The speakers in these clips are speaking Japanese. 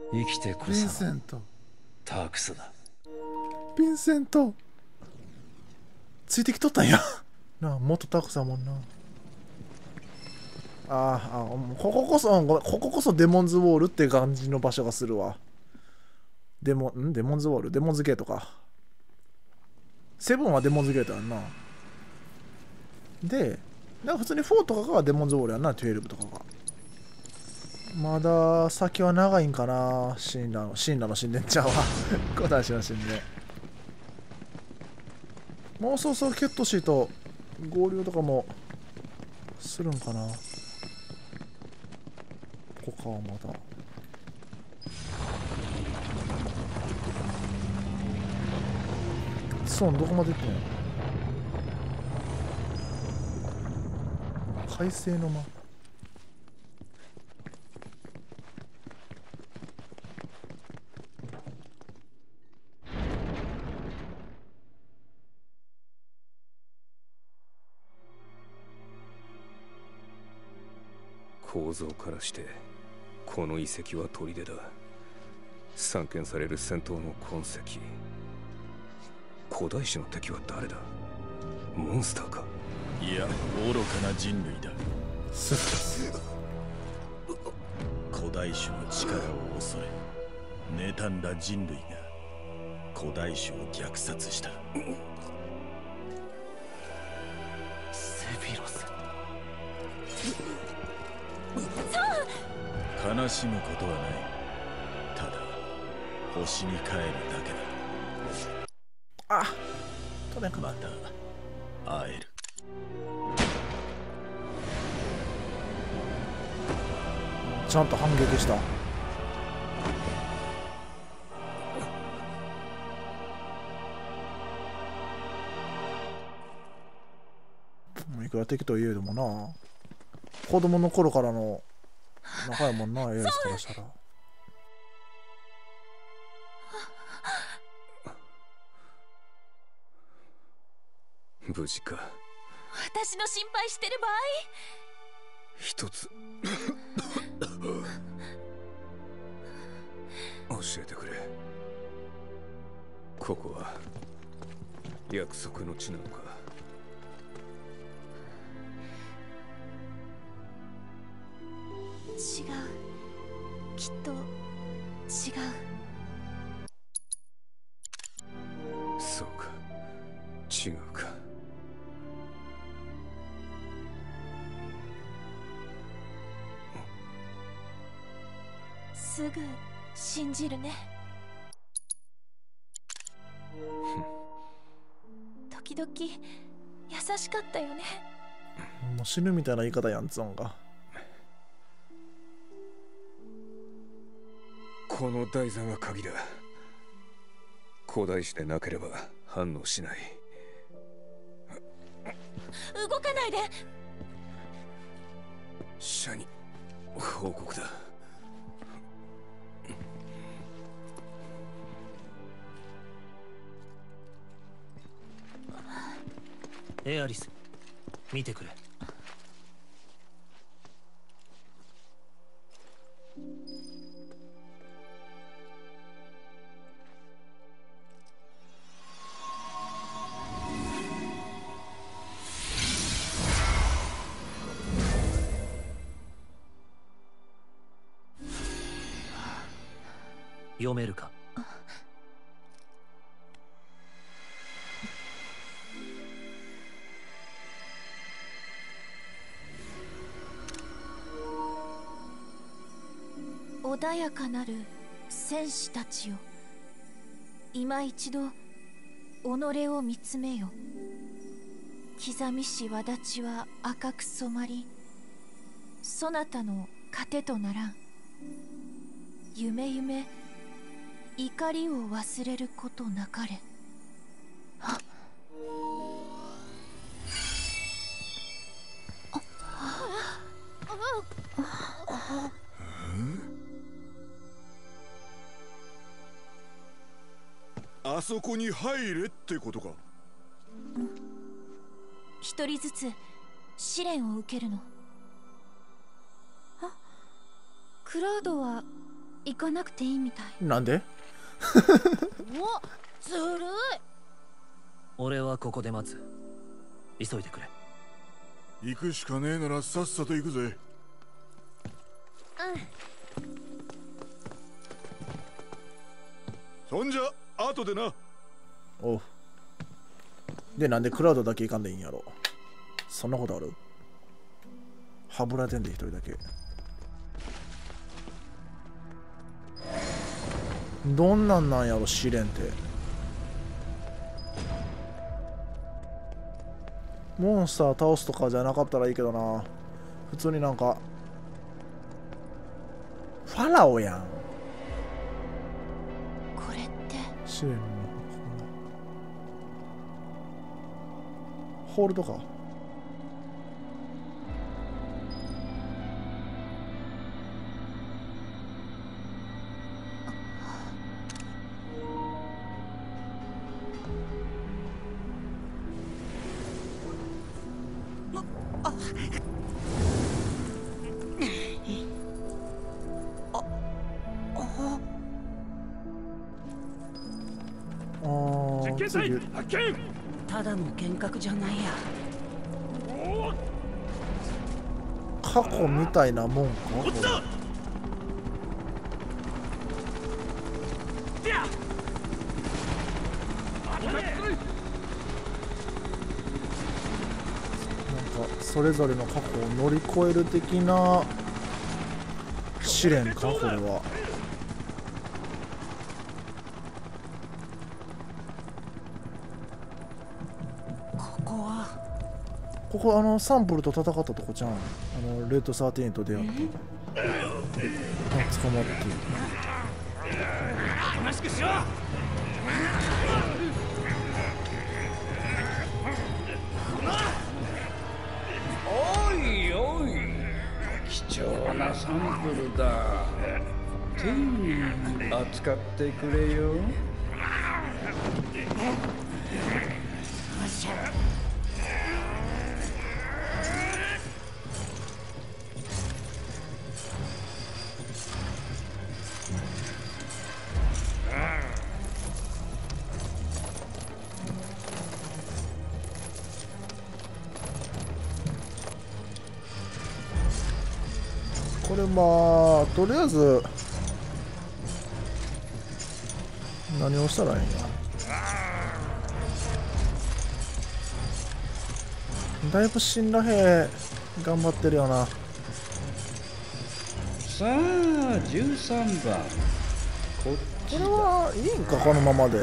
生きてこヴィンそのセント。 タークスだ。 ヴィンセント。ついてきとったんや。なあ、元タクさんもんな。こここそ、ごめん、こここそデモンズウォールって感じの場所がするわ。デモンズウォール、デモンズゲートか。セブンはデモンズゲートやんな。で、なんか普通に4とかがデモンズウォールやんな、12とかが。まだ先は長いんかな、シンラの神殿ちゃうわ。古代史の神殿。もうそろそろケットシーと合流とかもするんかな。ここかはまだ。そう、どこまで行ってんの？海星の間。 構造からしてこの遺跡は砦だ。散見される戦闘の痕跡。古代史の敵は誰だ？モンスターか？ いや、愚かな人類だ。古代種の力を恐れ妬んだ人類が古代種を虐殺した。 セフィロス。 悲しむことはない。ただ星に帰るだけだ。 あ、取れんかまた会える。 ちゃんと反撃した。もういくら敵といえどもな、子供の頃からの仲やもんな、エースからしたら。 無事か？ 私の心配してる場合？ 一つ教えてくれ。ここは約束の地なのか？ 違う。きっと違う。 そうか、違うか。 すぐ信じるね。時々優しかったよね。 もう死ぬみたいな言い方やん、ゾンが。 この台座が鍵だ。古代史でなければ反応しない。 動かないで。 社に報告だ。 エアリス、見てくれ。読めるか？ 穏やかなる戦士たちよ、今一度己を見つめよ。刻みし轍は赤く染まり、そなたの糧とならん。夢夢怒りを忘れることなかれ。 あそこに入れってことか。 一人ずつ試練を受けるの。クラウドは行かなくていいみたい。 なんで？ お、ずるい。 俺はここで待つ。急いでくれ。 行くしかねえならさっさと行くぜ。そんじゃ後でな。 おう。で、なんでクラウドだけ行かんでいいんやろ。そんなことある？はぶらてんで一人だけ。どんなんなんやろ試練って。モンスター倒すとかじゃなかったらいいけどな。普通になんかファラオやん。 これって試練のホールドか。次ただの幻覚じゃないや。 過去みたいなもんかこれ。なんかそれぞれの過去を乗り越える的な試練かこれは。ここサンプルと戦ったとこじゃん。レッド13と出会って捕まって。 おとなしくしろ。 おいおい、貴重なサンプルだ。丁寧に扱ってくれよ。 これまあとりあえず何をしたらいいんや。だいぶ死んだへ頑張ってるよな。 さあ13番、こっちこれはいいんかこのままで。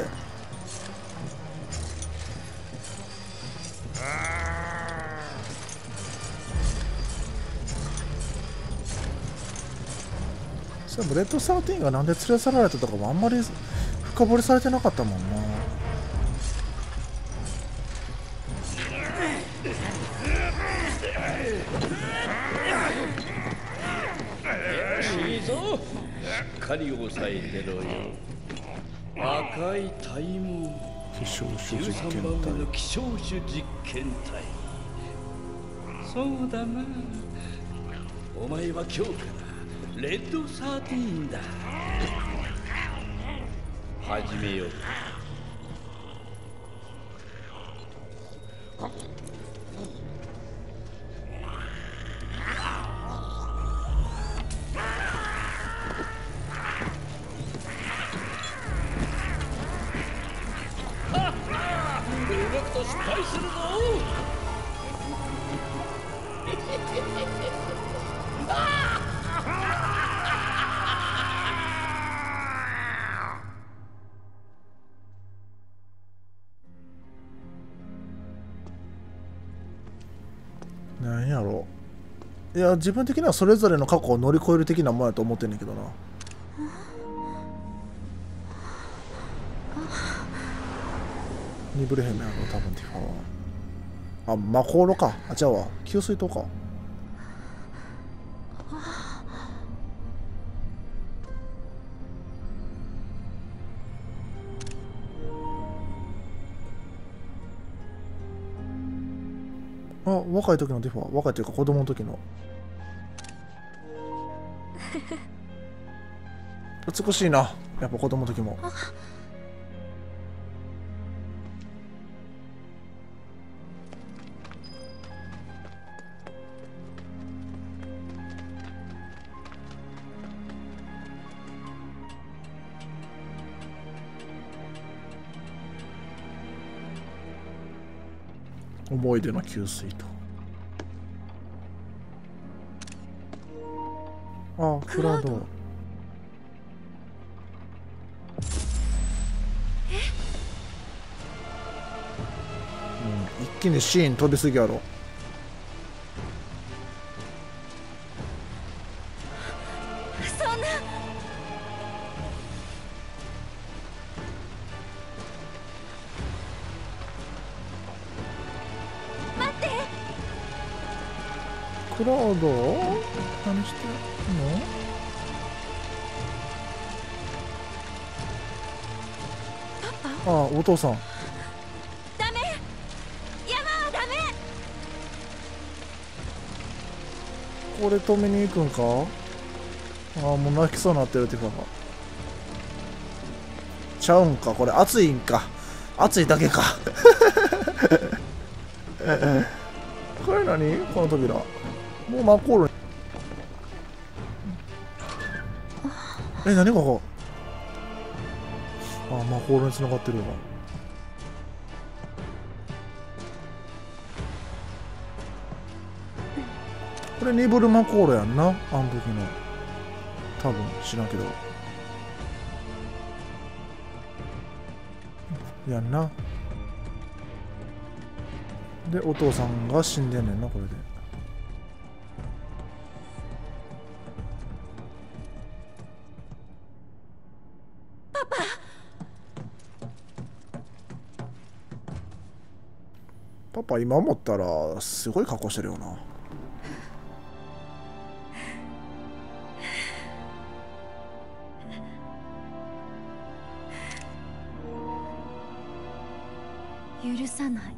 でもレッド13がなんで連れ去られたとかもあんまり深掘りされてなかったもんな。 いいぞ、しっかり押さえてろよ。赤い体毛、 希少種実験 13番目の体。 希少種実験体。そうだな、お前は今日からレッド13だ。始めよう。動くと失敗するぞ。 なんやろ。いや自分的にはそれぞれの過去を乗り越える的なもんやと思ってんねんけどな。ニブレヘムやろ多分ティファは。あ、マコーロか。あ、じゃあわ給水塔か。あ、若い時のティファ。若いというか子供の時の。 美しいな、やっぱ子供の時も。思い出の給水と。ああ、クラウド。一気にシーン飛びすぎやろ。 そんな。待って。 クラウド何してんの？ああ、お父さん。これ止めに行くんか？ああ、もう泣きそうになってるっていうか。ちゃうんか、これ暑いんか。暑いだけか。これ何？この扉。もうマコール。え、何ここ？ああ、マコールに繋がってるわ。これニブルマコールやんな、あの時の。多分知らんけど。やんな。で、お父さんが死んでんねんな、これで。パパ今思ったらすごい格好してるよな。 許さない。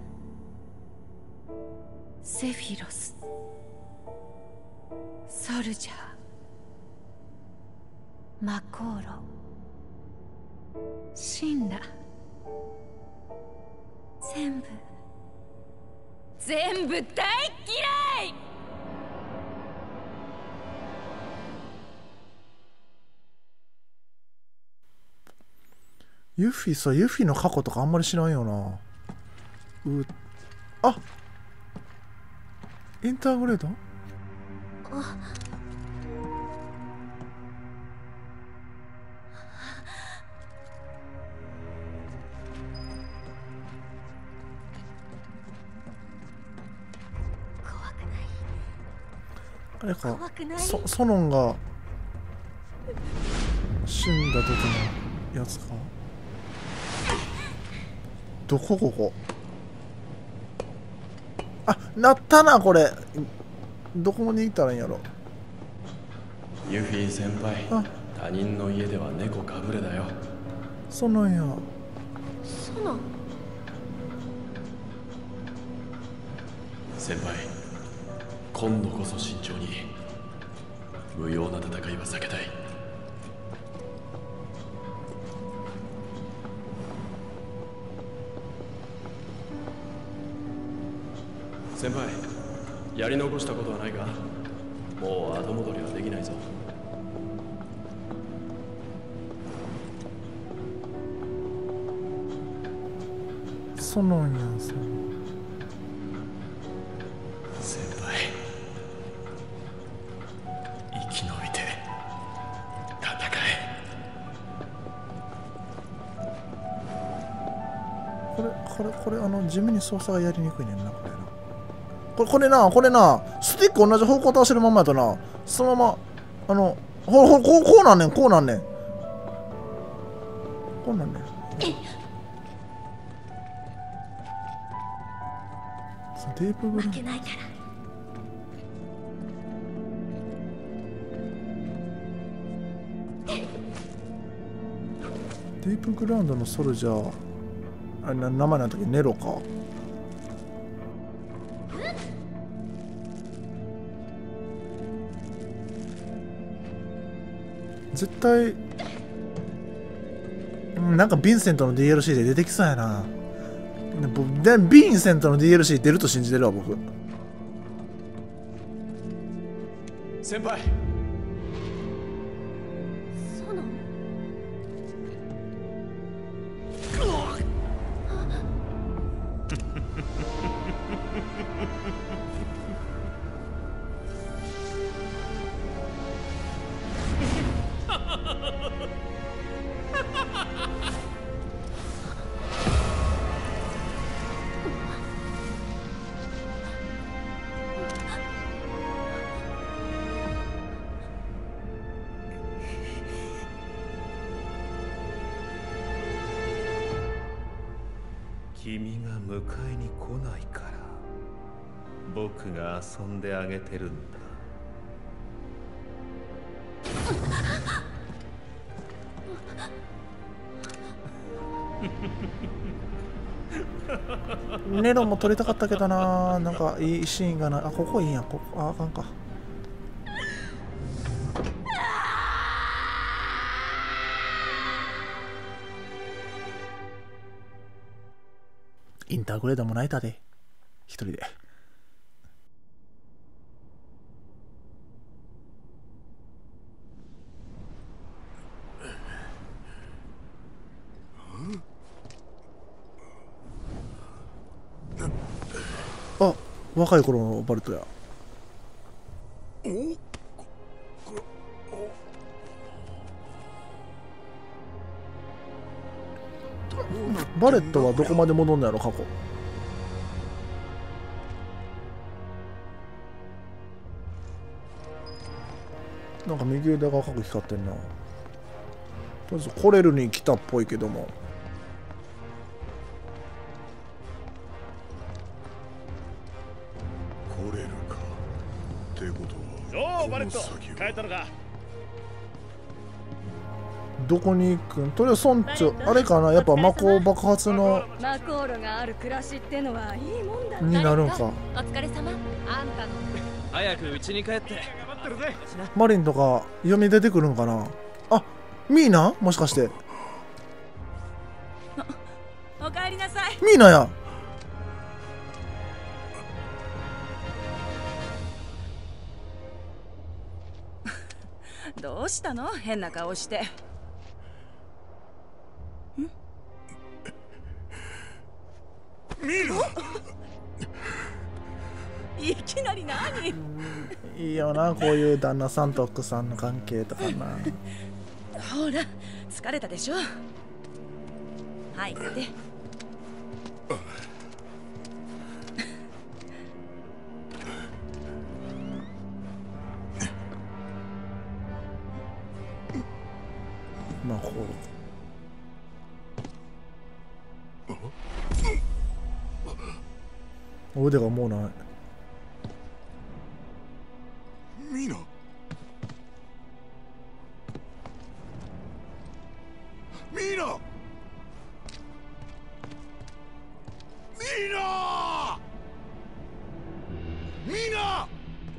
セフィロス、ソルジャー、マコーロ、シンラ、全部大嫌い。 ユフィさ、ユフィの過去とかあんまり知らんよな。あ、インターグレード？あれか、ソノンが死んだ時のやつか。どこここ？あ、なったな、これ。どこに行ったらいいんやろ。 ユフィ先輩、他人の家では猫かぶれだよ。 そうなんや。 そうなん。 先輩、今度こそ慎重に。無用な戦いは避けたい。先輩、やり残したことはないか？もう後戻りはできないぞ。 そうなんや。 先輩、生き延びて戦え。 これ地味に操作がやりにくいねんな、これな。これな、スティック同じ方向倒してるままやとな、そのまま、こうなんねん。テープグラウンド。ディープグラウンドのソルジャー、あれ名前なんだっけ、ネロか。絶対なんかヴィンセントの DLC で出てきそうやな。でヴィンセントの DLC 出ると信じてるわ僕。 先輩。 ソノン。 君が迎えに来ないから僕が遊んであげてるんだ。 ネロも撮りたかったけどな。なんかいいシーンがない。あ、ここいいやん。ここあかんか。インターグレードも泣いたで一人で。あ、若い頃のバルトや。バレットはどこまで戻んのやろ過去。なんか右腕が赤く光ってんな。とりあえずコレルに来たっぽいけども。 コレルかってことは。 おおバレット帰ったのか。 どこに行くん？とりあえず村長あれかな、やっぱ魔法爆発の魔航路がある暮らしってのはいいもんだ。 になるんか。 お疲れ様。あんたの早く家に帰って。 マリンとか読み出てくるんかな。あ、ミーナもしかして。 おかえりなさい。 ミーナや。 どうしたの？変な顔して。 ミーナ。 いきなり何？ いいよな、こういう旦那さんと奥さんの関係とかな。 ほら、疲れたでしょ。入って。 まあこう腕がもうない。 ミーナ。ミーナ。ミーナ。ミーナ。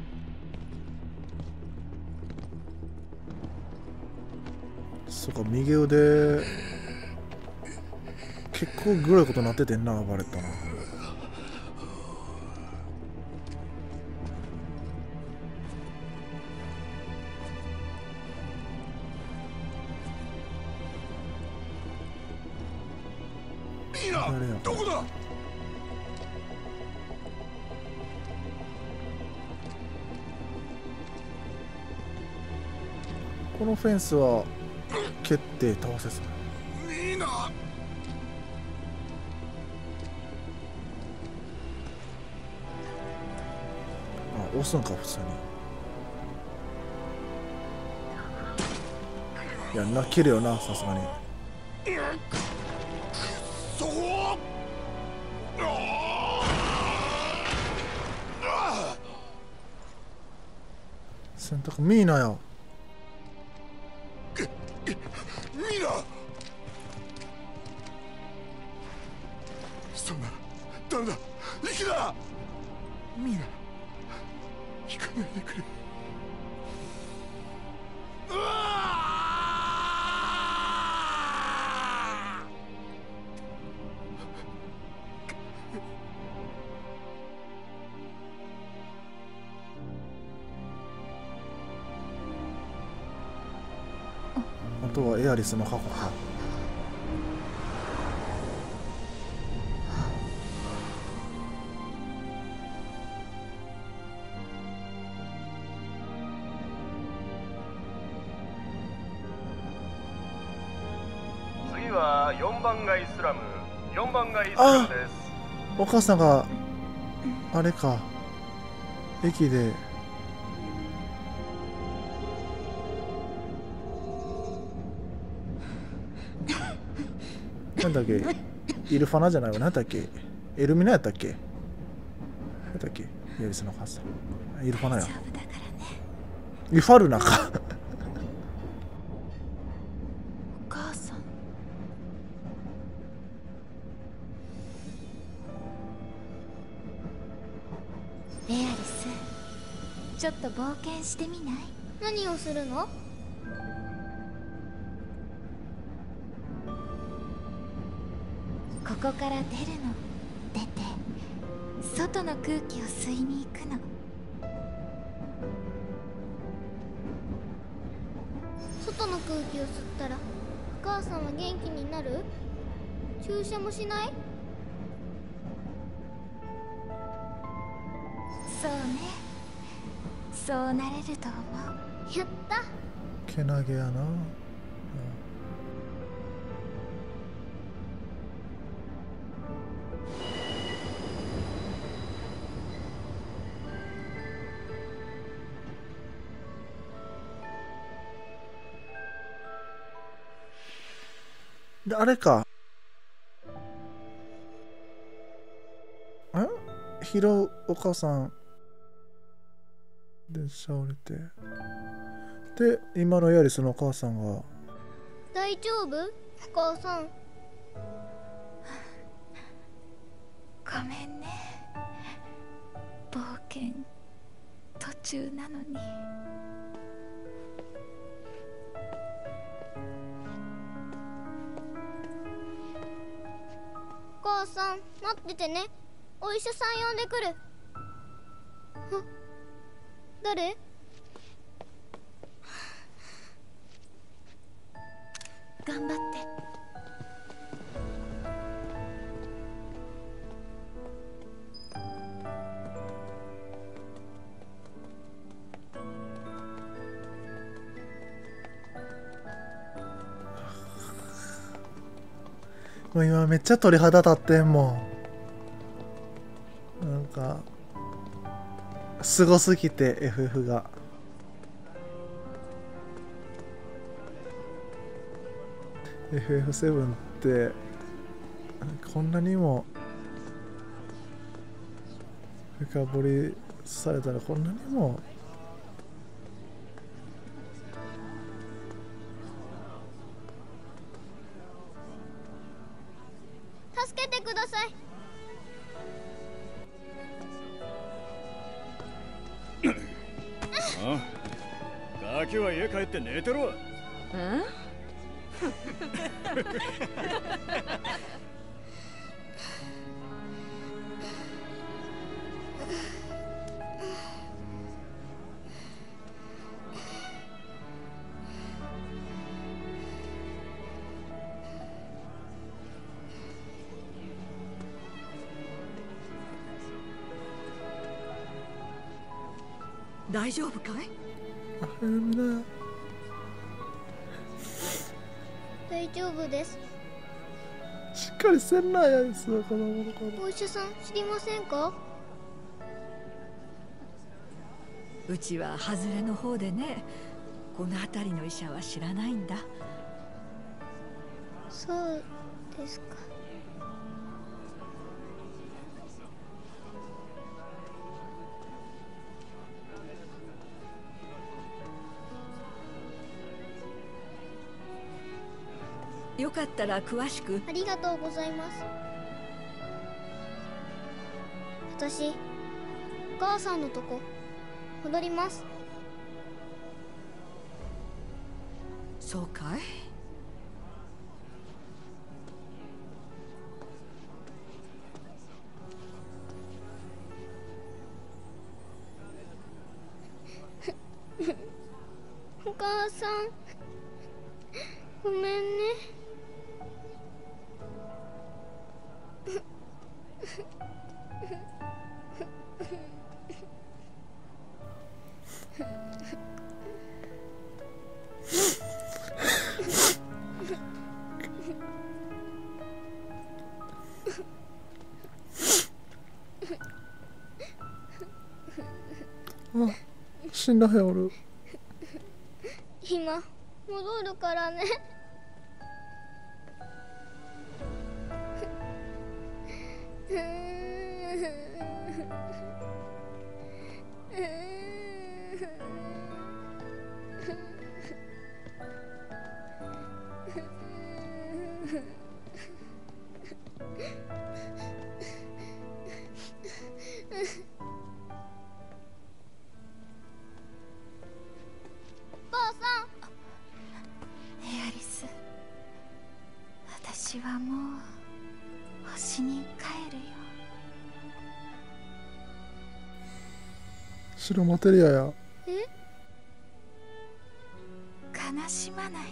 そうか、右腕結構グロいことなっててんな、バレットな。 ミーナ、どこだ。 このフェンスは蹴って倒せそう。 ミーナ。 あ、押すんか普通に。いやな、切るよな、さすがに。 そこ。 選択ミーナや。 ミーナ。そんな誰だ。行くな。ミーナ、行かないでくれ。うわとはエアリスの過去か。 次は4番街スラム。4番街スラムです。 お母さんがあれか、駅でなんだっけ、イルファナじゃないわ、なんだっけ、エルミナやったっけ、なんだっけ、エアリスのお母さん、イルファナや、イファルナかお母さん。エアリス、ちょっと冒険してみない？ 何をするの？ ここから出るの。出て外の空気を吸いに行くの。 外の空気を吸ったらお母さんは元気になる？注射もしない？ そうね、そうなれると思う。 やった。 けなげやな。であれか、拾うお母さんで倒れて、で今のエアリスのお母さんが大丈夫？お母さん。 ごめんね、冒険途中なのに。 お母さん待っててね、お医者さん呼んでくる。あ、誰？ 頑張って。 もう今めっちゃ鳥肌立ってんもん。なんかすごすぎて FF が。FF7 ってこんなにも深掘りされたらこんなにも助けてください。 ああ、ガキは家帰って寝てろ。 うん大丈夫かい？ 大丈夫です。 しっかりせんなやつは子供の頃。 お医者さん知りませんか？ うちは外れの方でね、この辺りの医者は知らないんだ。 そうですか。 よかったら詳しく。 ありがとうございます。私、お母さんのとこ戻ります。 そうかい？ お母さん、 ごめんね。 あ、死んだへおる。 今戻るからね。 エアリス、私はもう星に帰るよ。 白マテリアや。 悲しまないで。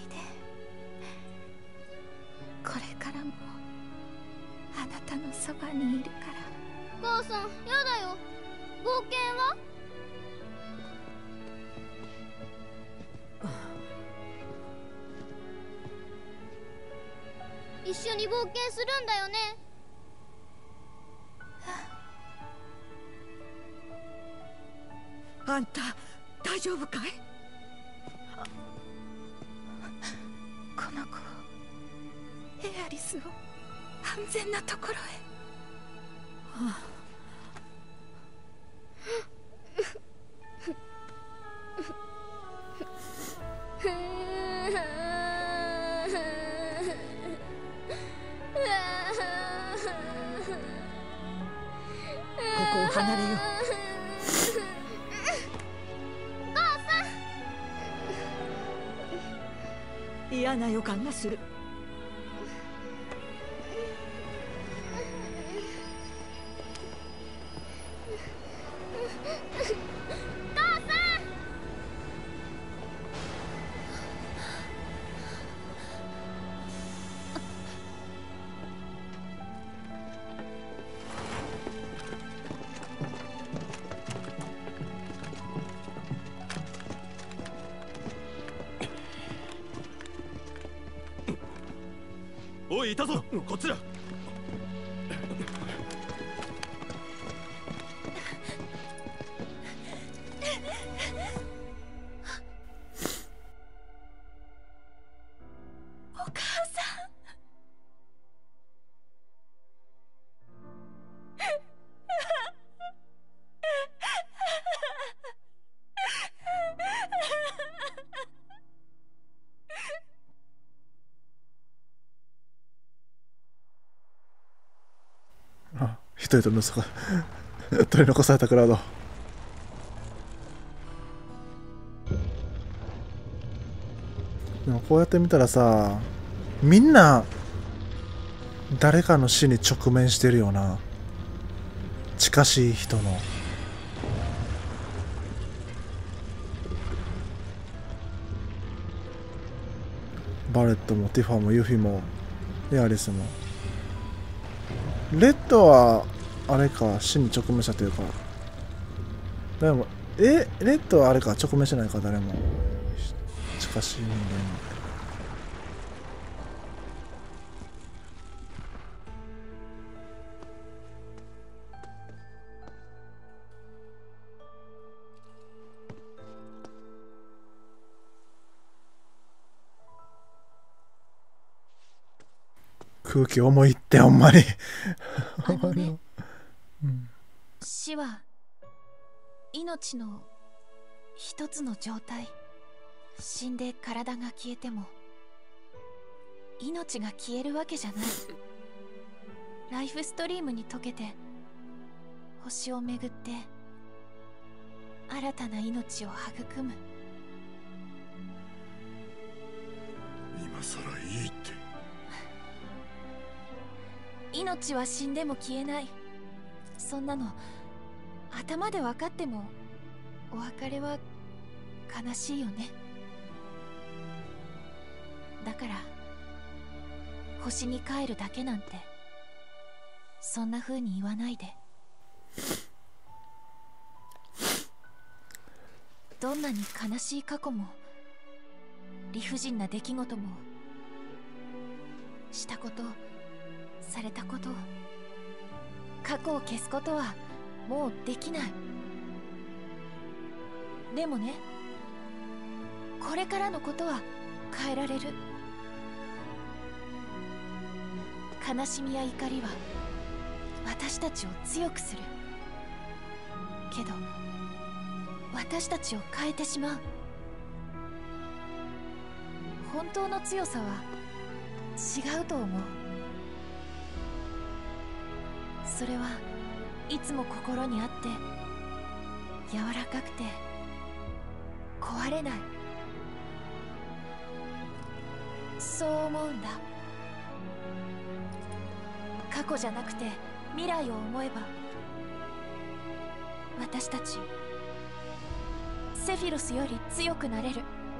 これからもあなたのそばにいるから。 母さん、やだよ。冒険は？一緒に冒険するんだよね。 あんた大丈夫かい？ この子を、エアリスを安全なところへ。 ここを離れよう。嫌な予感がする。 おい、いたぞ、こっちだ。 お母さん。 一人取り残されたクラウド。でもこうやって見たらさ、みんな誰かの死に直面してるよな。近しい人の。バレットもティファもユフィもエアリスも。レッドはあれか、死に直面したというか。でもレッドはあれか、直面してないか、誰も。近しい人間に。空気重いってほんまに死は命の一つの状態。死んで体が消えても命が消えるわけじゃない。ライフストリームに溶けて星を巡って新たな命を育む。 今さらいいって。 命は死んでも消えない。そんなの頭で分かってもお別れは悲しいよね。だから星に帰るだけなんて、そんな風に言わないで。どんなに悲しい過去も理不尽な出来事も、したことされたこと、過去を消すことはもうできない。でもね、これからのことは変えられる。悲しみや怒りは私たちを強くするけど、私たちを変えてしまう。本当の強さは違うと思う。それはいつも心にあって、柔らかくて壊れない、そう思うんだ。過去じゃなくて未来を思えば、私たちセフィロスより強くなれる。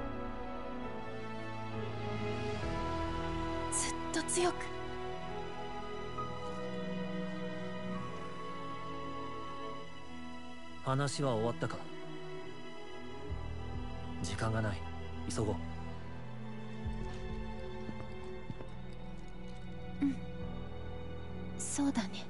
ずっと強く。 話は終わったか。時間がない。急ごう。 うん、そうだね。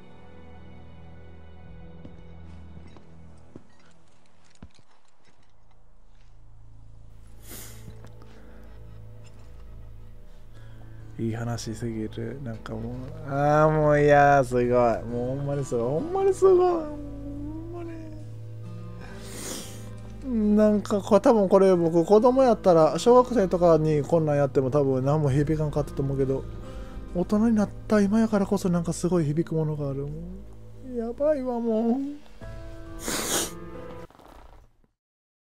いい話すぎる。なんかもう、ああ、もういや、すごい。もうほんまにすごい。ほんまにすごい。ほんまに。なんか多分これ僕子供やったら、小学生とかにこんなんやっても多分何も響かんかったと思うけど、大人になった今やからこそなんかすごい響くものがある。もうやばいわ、もう。